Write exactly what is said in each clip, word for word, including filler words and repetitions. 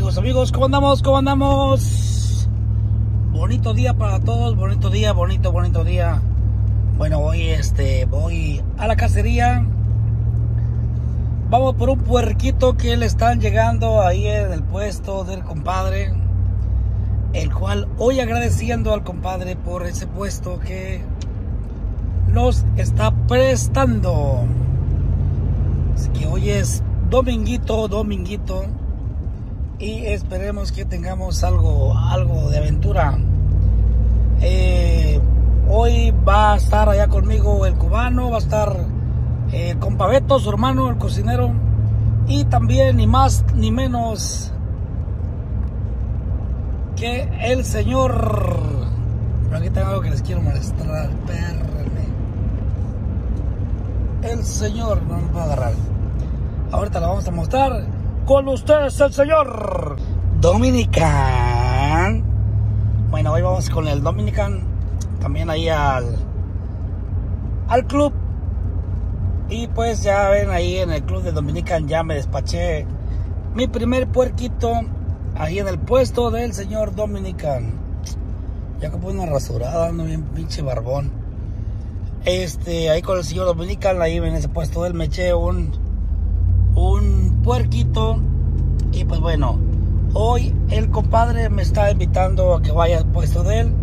Amigos, amigos, ¿cómo andamos? ¿Cómo andamos? Bonito día para todos, bonito día, bonito, bonito día. Bueno, hoy este, voy a la cacería. Vamos por un puerquito que le están llegando ahí en el puesto del compadre. El cual hoy agradeciendo al compadre por ese puesto que nos está prestando. Así que hoy es dominguito, dominguito. Y esperemos que tengamos algo, algo de aventura. Eh, hoy va a estar allá conmigo el cubano, va a estar eh, el compa Beto, su hermano, el cocinero. Y también, ni más ni menos que el señor. Pero aquí tengo algo que les quiero mostrar. Espérenme. El señor, no me puedo agarrar. Ahorita lo vamos a mostrar. Con ustedes el señor Dominican. Bueno, hoy vamos con el Dominican. También ahí al Al club. Y pues ya ven, ahí en el club de Dominican ya me despaché mi primer puerquito ahí en el puesto del señor Dominican. Ya que pone una rasurada, ando bien pinche barbón. Este, ahí con el señor Dominican, ahí en ese puesto del me eché un un puerquito. Y pues bueno, hoy el compadre me está invitando a que vaya al puesto de él.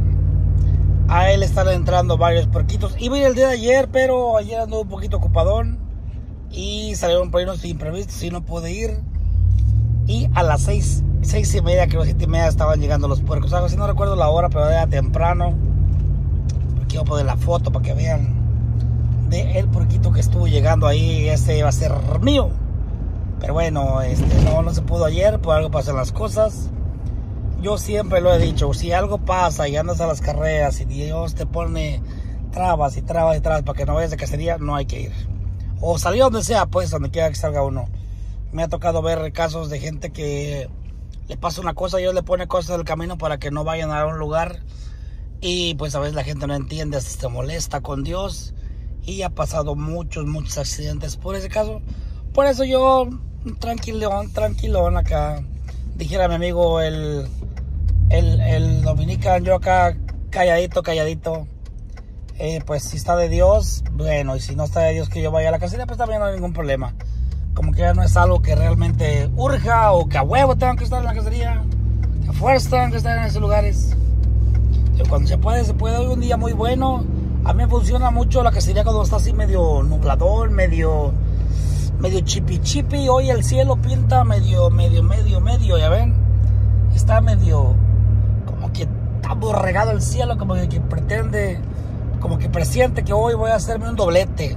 A él están entrando varios puerquitos. Iba a ir el día de ayer, pero ayer ando un poquito ocupadón y salieron por ahí unos imprevistos y no pude ir. Y a las seis, seis y media, creo siete y media estaban llegando los puercos. Algo así, no recuerdo la hora, pero era temprano. Aquí voy a poner la foto para que vean de el puerquito que estuvo llegando ahí. Este va a ser mío. Pero bueno, este, no, no se pudo ayer, por algo pasan las cosas. Yo siempre lo he dicho, si algo pasa y andas a las carreras y Dios te pone trabas y trabas y trabas para que no vayas de cacería, no hay que ir. O salir donde sea, pues, donde quiera que salga uno. Me ha tocado ver casos de gente que le pasa una cosa y Dios le pone cosas en el camino para que no vayan a un lugar. Y pues a veces la gente no entiende, hasta se molesta con Dios. Y ha pasado muchos, muchos accidentes por ese caso. Por eso yo, tranquilón, tranquilón acá. Dijera mi amigo el, el, el Dominican, yo acá calladito, calladito. Eh, pues si está de Dios, bueno, y si no está de Dios que yo vaya a la cacería, pues también no hay ningún problema. Como que ya no es algo que realmente urja o que a huevo tengan que estar en la cacería. Que a fuerza tengan que estar en esos lugares. Pero cuando se puede, se puede. Hoy un día muy bueno. A mí me funciona mucho la cacería cuando está así medio nublador, medio... medio chipi chipi. Hoy el cielo pinta medio, medio, medio, medio, ya ven. Está medio, como que está borregado el cielo, como que, que pretende, como que presiente que hoy voy a hacerme un doblete.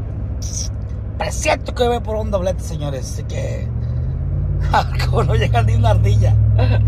Presiento que voy por un doblete, señores. Así que, como no llega ni una ardilla.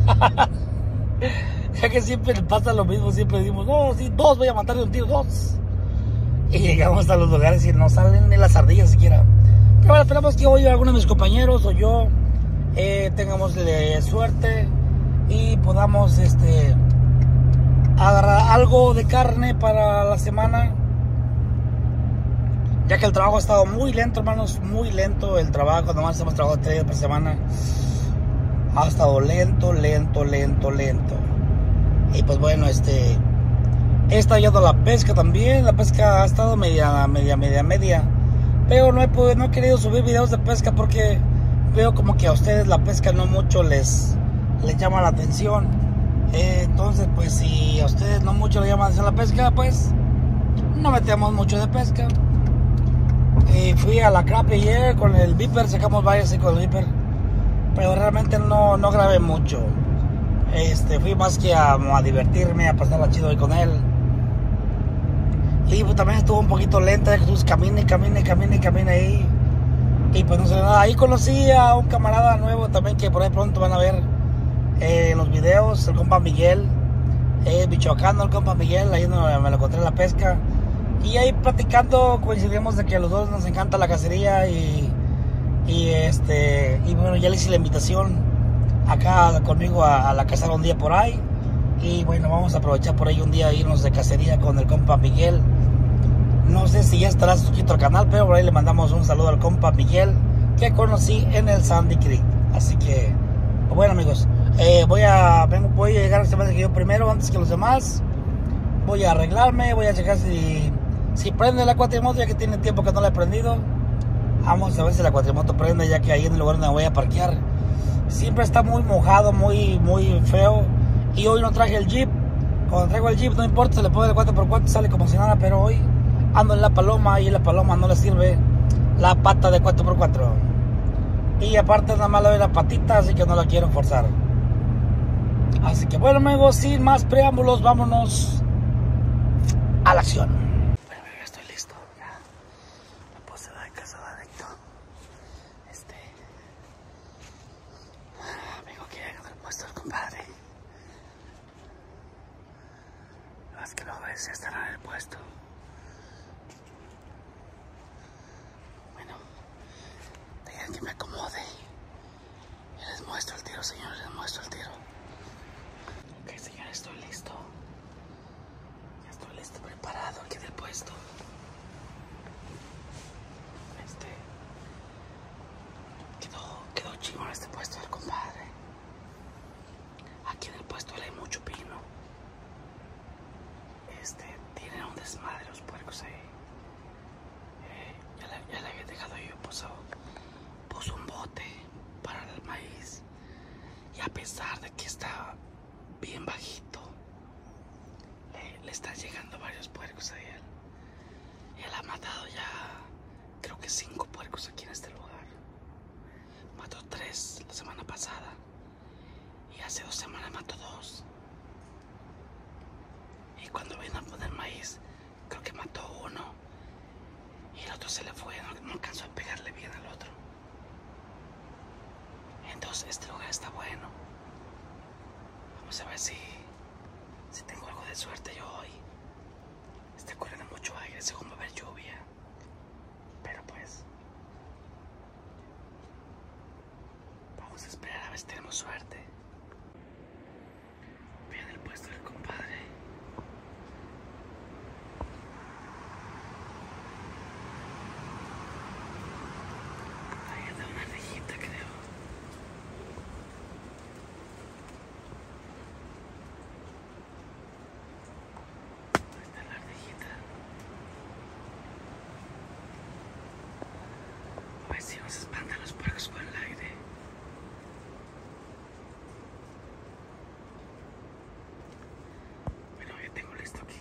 Ya que siempre pasa lo mismo, siempre decimos, no, sí, dos, voy a matar de un tiro, dos. Y llegamos a los lugares y no salen ni las ardillas siquiera. Pero bueno, esperamos que hoy alguno de mis compañeros o yo eh, tengamos eh, suerte y podamos este, agarrar algo de carne para la semana. Ya que el trabajo ha estado muy lento, hermanos, muy lento el trabajo. Nomás hemos trabajado tres días por semana. Ha estado lento, lento, lento, lento. Y pues bueno, este he estado yendo a la pesca también. La pesca ha estado media, media, media, media. Pero no he, no he querido subir videos de pesca porque veo como que a ustedes la pesca no mucho les, les llama la atención. Eh, entonces, pues si a ustedes no mucho les llama la atención la pesca, pues no metemos mucho de pesca. Eh, fui a la Crappie ayer con el Viper, sacamos varios con el Viper. Pero realmente no, no grabé mucho. Este, fui más que a, a divertirme, a pasarla chido ahí con él. Y pues también estuvo un poquito lenta, Jesús, camine, camine, camine, camine ahí. Y pues no sé nada, ahí conocí a un camarada nuevo también que por ahí pronto van a ver eh, en los videos, el compa Miguel, eh, michoacano, el compa Miguel, ahí no, me lo encontré en la pesca. Y ahí platicando coincidimos de que a los dos nos encanta la cacería y, y este, y bueno, ya le hice la invitación acá conmigo a, a la casa un día por ahí. Y bueno, vamos a aprovechar por ahí un día irnos de cacería con el compa Miguel. No sé si ya estará suscrito al canal, pero por ahí le mandamos un saludo al compa Miguel, que conocí en el Sandy Creek. Así que Bueno, amigos, eh, voy a vengo, voy a llegar a este mes que yo primero, antes que los demás. Voy a arreglarme, voy a checar si, si prende la cuatrimoto, ya que tiene tiempo que no la he prendido. Vamos a ver si la cuatrimoto prende, ya que ahí en el lugar donde voy a parquear siempre está muy mojado, muy, muy feo. Y hoy no traje el Jeep. Cuando traigo el Jeep no importa, se le pone el cuatro por cuatro, sale como si nada. Pero hoy ando en la Paloma y en la Paloma no le sirve la pata de cuatro por cuatro. Y aparte nada más le doy la patita, así que no la quiero forzar. Así que bueno, amigos, sin más preámbulos, vámonos a la acción. Bueno, ya estoy listo. Ya me puse de casa directo. Este. Vengo aquí a el puesto del compadre. Las que lo ves ya estarán en el puesto. Bueno, dejen que me acomode. Y les muestro el tiro, señores, les muestro el tiro. Ok, señores, estoy listo. Ya estoy listo, preparado aquí del puesto. Este. Quedó, quedó chingón este puesto del compadre. Aquí en el puesto hay mucho pino. Este, tienen un desmadre los puercos ahí. Eh, ya, le, ya le había dejado yo, puso, puso un bote para el maíz. Y a pesar de que está bien bajito, le, le están llegando varios puercos a él. Él ha matado ya, creo que cinco puercos aquí en este lugar. Mató tres la semana pasada. Y hace dos semanas mató dos. Y cuando vino a poner maíz, creo que mató uno. Y el otro se le fue, no, no alcanzó a pegarle bien al otro. Entonces este lugar está bueno. Vamos a ver si, si tengo algo de suerte yo hoy. Está corriendo mucho aire, según va a haber lluvia. Pero pues, vamos a esperar a ver si tenemos suerte. Viene el puesto del compadre. Ahí anda una ardillita, creo. Ahí está la ardillita. A ver si nos espantan los puercos con el aire. Bueno, ya tengo listo aquí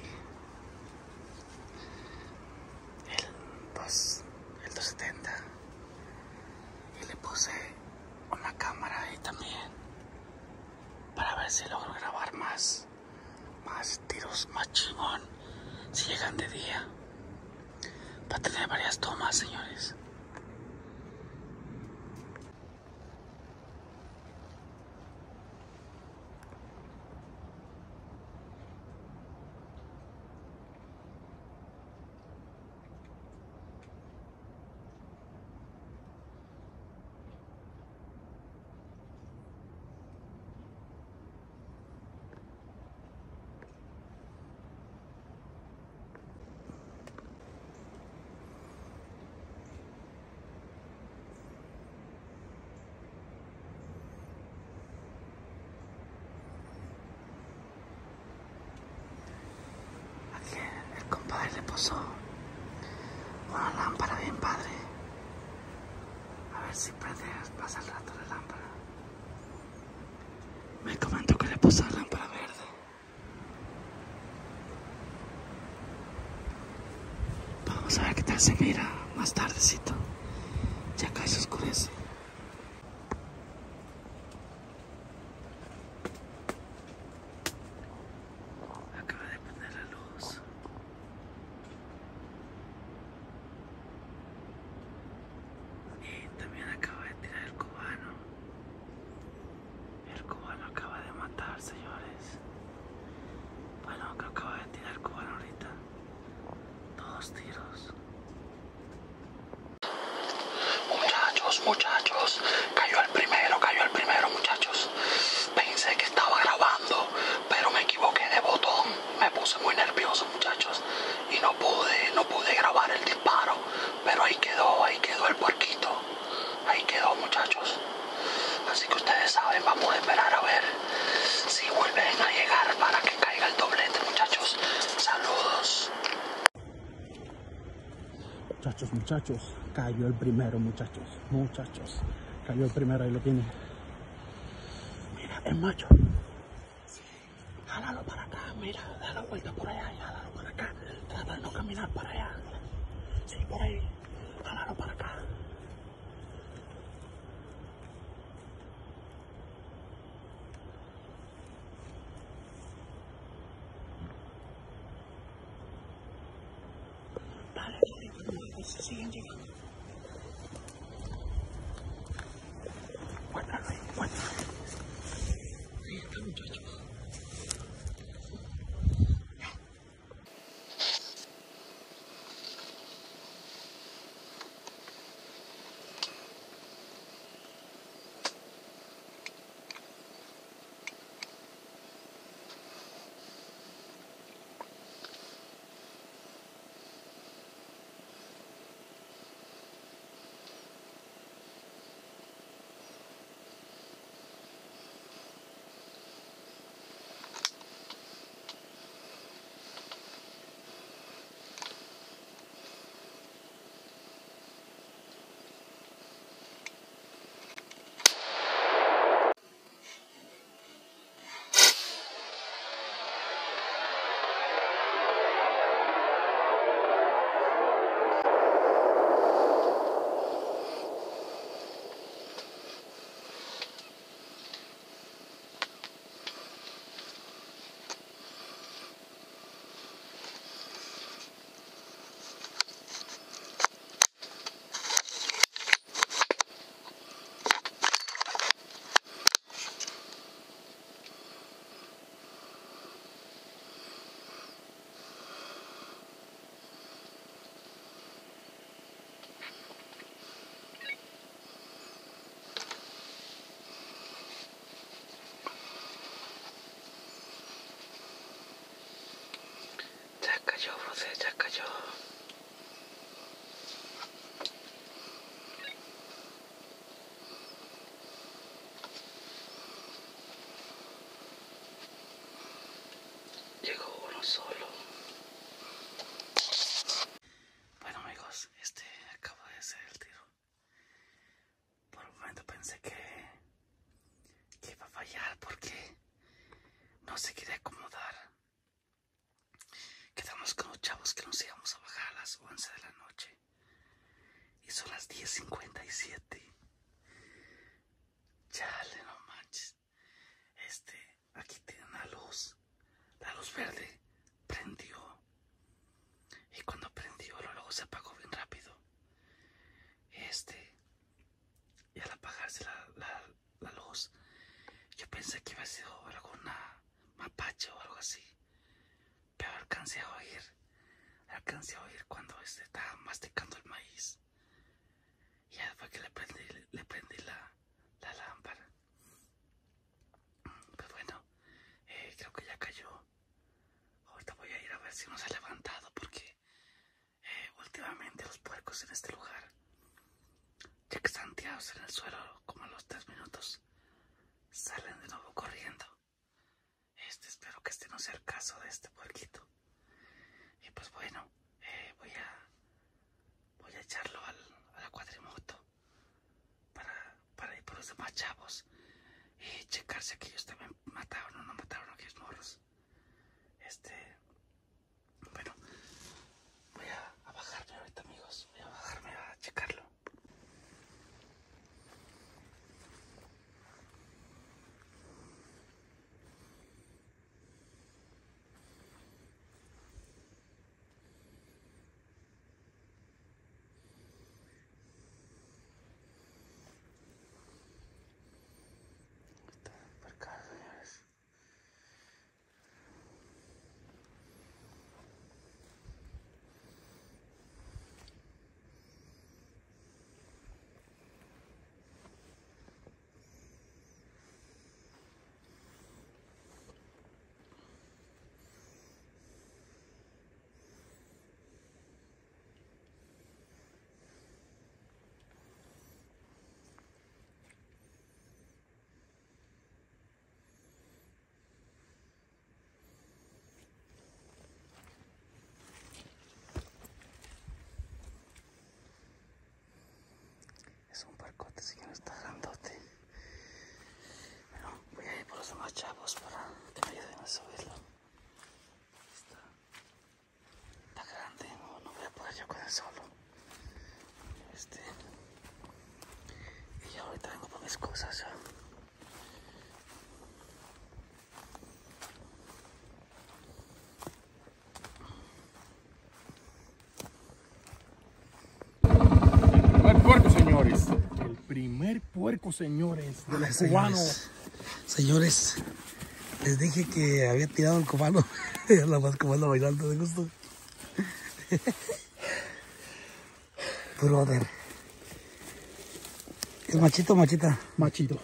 el dos, el doscientos setenta. Y le puse una cámara ahí también para ver si logro grabar más, más tiros, más chingón, si llegan de día, para tener varias tomas, señores. El compadre le puso una lámpara bien padre. A ver si prende, pasa el rato la lámpara. Me comentó que le puso lámpara verde. Vamos a ver qué tal se mira más tardecito. Ya casi se oscurece. Acaba de poner la luz. Y también acaba de tirar el cubano. El cubano acaba de matar, señores. Bueno, creo que acaba de tirar el cubano ahorita. Dos tiros. Muchachos, muchachos. Así que ustedes saben, vamos a esperar a ver si vuelven a llegar para que caiga el doblete, muchachos. Saludos. Muchachos, muchachos, cayó el primero, muchachos, muchachos, cayó el primero, ahí lo tiene. Mira, el macho. Sí, jálalo para acá, mira, da la vuelta por allá y jálalo para acá. Trata de no caminar para allá. Sí, por ahí, jálalo para acá. Dale, dale, se siguen llegando. Cuéntalo ahí, cuéntalo. Ahí está, muchachos. Ya cayó, brother, ya cayó. Llegó uno solo. Bueno, amigos, este acabo de hacer el tiro. Por un momento pensé que, que iba a fallar porque no se quería acomodar. Quedamos con los chavos que nos íbamos a bajar a las once de la noche. Y son las diez cincuenta y siete. Chale, no manches. Este, aquí tiene una luz. La luz verde prendió. Y cuando prendió, luego se apagó bien rápido. Este, y al apagarse la, la, la luz, yo pensé que iba a ser alguna mapache o algo así. Pero alcancé a oír, alcancé a oír cuando este estaba masticando el maíz. Y ya fue que le prendí, le, le prendí la, la lámpara. Pues bueno, eh, creo que ya cayó. Ahorita voy a ir a ver si no se ha levantado porque eh, últimamente los puercos en este lugar, ya que están tirados en el suelo como a los tres minutos, salen de nuevo corriendo. Este, espero que este no sea el caso de este puerquito. Y pues bueno, eh, voy a voy a echarlo al, a la cuatrimoto para, para ir por los demás chavos y checar si aquellos también mataron o no mataron a aquellos morros. Este, bueno, voy a, a bajarme ahorita, amigos. Voy a bajarme a checarlo. Está por acá, señores. Este señor está grandote. Pero voy a ir por los demás chavos para que me ayuden a subirlo. Está, está grande, no, no voy a poder yo con él solo. Este. Y yo ahorita vengo por mis cosas ya. Puerco, señores. El primer puerco, señores, de los Ay, cubanos. señores, señores, les dije que había tirado el cubano. La más cubano bailando de gusto. Brother. ¿Es machito o machita? Machito.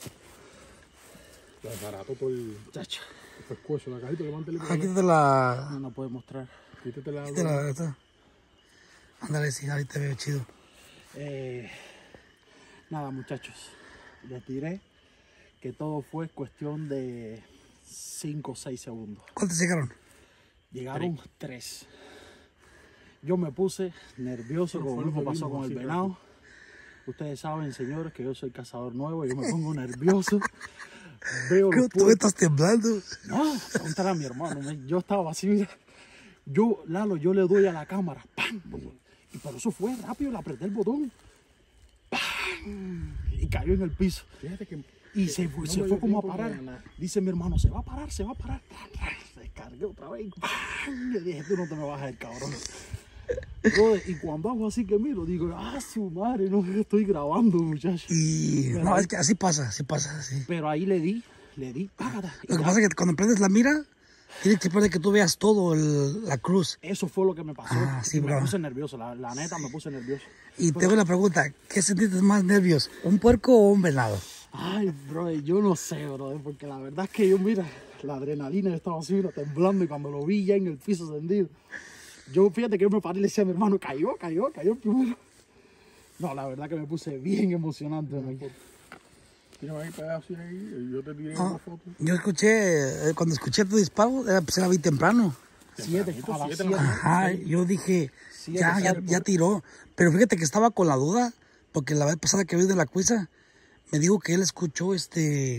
Es barato por el chacha. El pescuezo, la cajita, levántale por Ah, acá. quítate la... No, no puedes mostrar. Quítate la... Quítate la... esta. Ándale, sí, ahorita te veo chido. Eh, nada, muchachos, les diré que todo fue cuestión de cinco o seis segundos. ¿Cuántos llegaron? Llegaron tres. Yo me puse nervioso, como mismo pasó con el venado. Ustedes saben, señores, que yo soy cazador nuevo, yo me pongo nervioso. Veo los ¿Tú estás temblando? No, pregúntale a mi hermano. me- Yo estaba así, mira. Yo, Lalo, yo le doy a la cámara. ¡Pam! Y por eso fue rápido, le apreté el botón. ¡Pam! Y cayó en el piso. Fíjate que Y se fue, no se me fue dio como a tiempo parar. de nada. Dice mi hermano, se va a parar, se va a parar. Descargué otra vez. ¡Pam! Le dije, tú no te me vas a ir, cabrón. Brother, y cuando hago así que miro, digo, ah, su madre, no estoy grabando, muchacho. Y... Pero No, ahí- es que así pasa, así pasa, sí. Pero ahí le di, le di, págata. Y Lo que ya. pasa es que cuando prendes la mira, tienes que poner que tú veas todo el- la cruz. Eso fue lo que me pasó. Ah, sí, me bro. puse nervioso, la, la neta me puse nervioso. Y te hago la pregunta, ¿qué sentiste más nervios? ¿Un puerco o un venado? Ay, bro, yo no sé, bro, porque la verdad es que yo, mira, la adrenalina yo estaba así, mira, temblando, y cuando lo vi ya en el piso tendido, yo, fíjate que yo me paré y le decía a mi hermano, cayó, cayó, cayó el primero. No, la verdad que me puse bien emocionante. ¿no? tírame ahí pedazos ahí y yo te tiré Ah, una foto. yo escuché, eh, cuando escuché tu disparo, era, pues era bien temprano. Siete, a las siete, siete. Ajá, yo dije, Sí, ya, ya, exacto. ya tiró. Pero fíjate que estaba con la duda, porque la vez pasada que vi de la cuisa, me dijo que él escuchó este,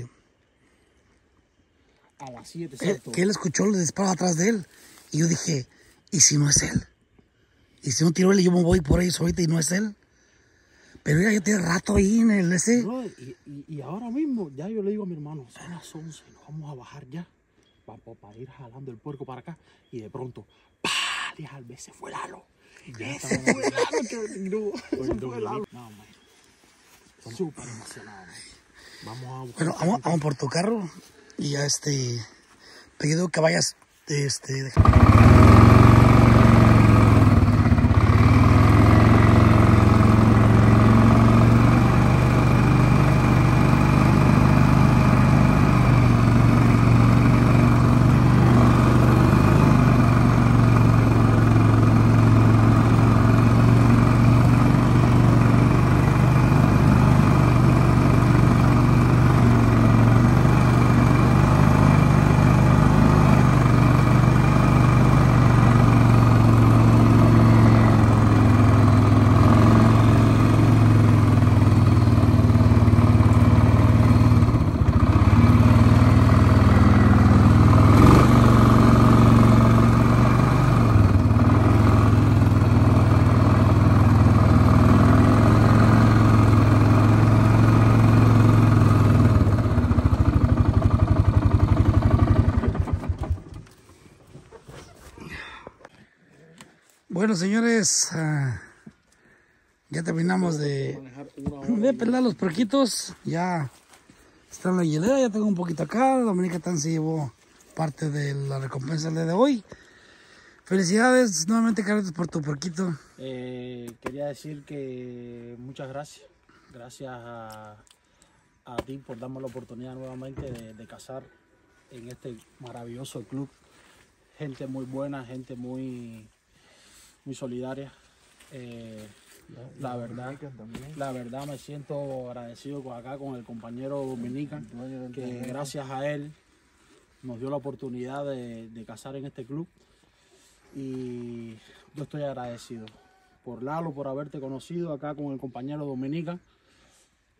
A las siete, que, exacto. que él escuchó los disparos atrás de él. Y yo dije, ¿y si no es él? ¿Y si no tiró él y yo me voy por ahí ahorita y no es él? Pero ya, ya tiene rato ahí en el ese. Bro, y, y, y ahora mismo, ya yo le digo a mi hermano, son las once, nos vamos a bajar ya, para, para ir jalando el puerco para acá, y de pronto, ¡pah! Dije, al ese fue Lalo. Ese fue Lalo que me tiró. Ese fue Lalo. No, man. Súper emocionado, man. Vamos a buscar. Bueno, vamos, vamos por tu carro y ya este, te pido que vayas, este, Bueno, señores, uh, ya terminamos de, de pelar los porquitos. Ya está en la hielera, ya tengo un poquito acá. Dominica tan se llevó parte de la recompensa del día de hoy. Felicidades nuevamente, Carlitos, por tu porquito. Eh, quería decir que muchas gracias. Gracias a, a ti por darme la oportunidad nuevamente de, de cazar en este maravilloso club. Gente muy buena, gente muy, muy solidaria. Eh, la verdad, la verdad me siento agradecido con acá con el compañero Dominican, que gracias a él nos dio la oportunidad de, de cazar en este club. Y yo estoy agradecido por Lalo, por haberte conocido acá con el compañero Dominican.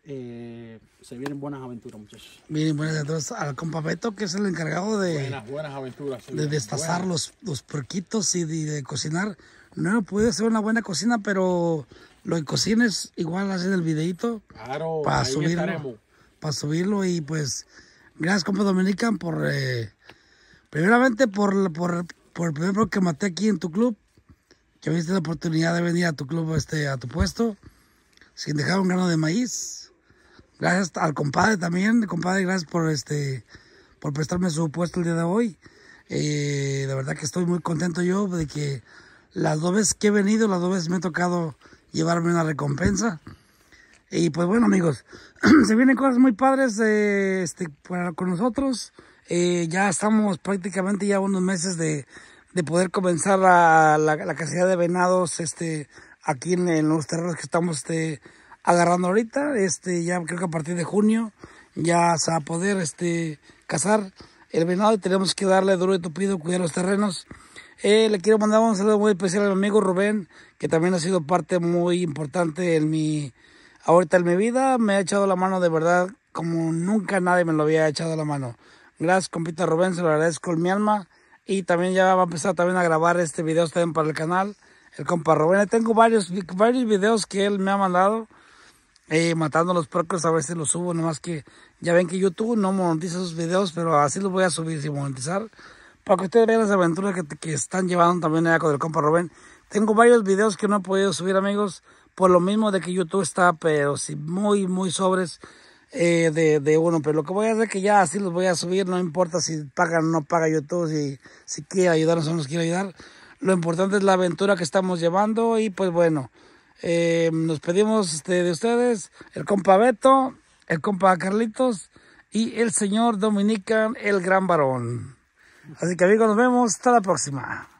eh, se vienen buenas aventuras, muchachos. Miren, buenas aventuras al compa Beto, que es el encargado de, Buenas, buenas aventuras. de destazar los, los puerquitos y de, de cocinar. No he podido hacer una buena cocina, pero lo que cocines igual hacen el videito Claro, para ahí subirlo. estaremos. Para subirlo y pues gracias compa Dominican por eh, primeramente por, por, por el primer pro que maté aquí en tu club, que me diste la oportunidad de venir a tu club, este, a tu puesto, sin dejar un grano de maíz. Gracias al compadre también, compadre, gracias por este por prestarme su puesto el día de hoy. Eh, la verdad que estoy muy contento yo de que las dos veces que he venido, las dos veces me ha tocado llevarme una recompensa. Y pues bueno, amigos, se vienen cosas muy padres eh, este, para, con nosotros. Eh, ya estamos prácticamente ya unos meses de, de poder comenzar la, la, la cacería de venados este, aquí en, en los terrenos que estamos este, agarrando ahorita. Este, ya creo que a partir de junio ya se va a poder este, cazar el venado y tenemos que darle duro y tupido, cuidar los terrenos. Eh, le quiero mandar un saludo muy especial a mi amigo Rubén, que también ha sido parte muy importante en mi, ahorita en mi vida. Me ha echado la mano de verdad como nunca nadie me lo había echado la mano. Gracias, compita Rubén, se lo agradezco en mi alma. Y también ya va a empezar también a grabar este video también para el canal, el compa Rubén. Tengo varios, varios videos que él me ha mandado, eh, matando los puercos, a ver si los subo, nomás que ya ven que YouTube no monetiza esos videos, pero así los voy a subir sin monetizar, para que ustedes vean las aventuras que, que están llevando también allá con el compa Rubén. Tengo varios videos que no he podido subir, amigos, por lo mismo de que YouTube está, pero sí, muy, muy sobres eh, de, de uno. Pero lo que voy a hacer es que ya así los voy a subir, no importa si pagan o no paga YouTube, si, si quiere ayudarnos o no nos quiere ayudar. Lo importante es la aventura que estamos llevando y pues bueno, eh, nos pedimos este, de ustedes, el compa Beto, el compa Carlitos y el señor Dominican, el gran varón. Así que amigos, nos vemos hasta la próxima.